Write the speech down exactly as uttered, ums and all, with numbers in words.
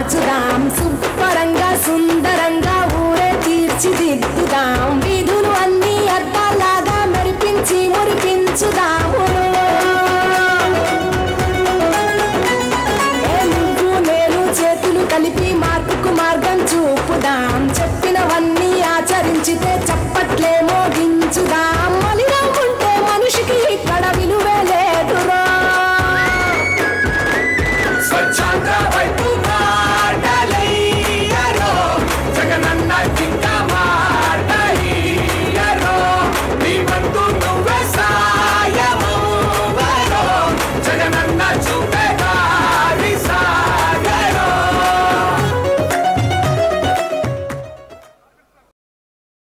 మార్చుదాం శుభ్రంగా సుందరంగా ఊరే తీర్చిదిద్దుదాం వీధులు అన్ని అద్దాలాగా మెరిపించి మురిపించుదాము నువ్వు నేను చేతులు కలిపి మార్పుకు మార్గం చూపుదాం చెప్పినవన్నీ ఆచరించితే చప్పట్లే మోగించుదాం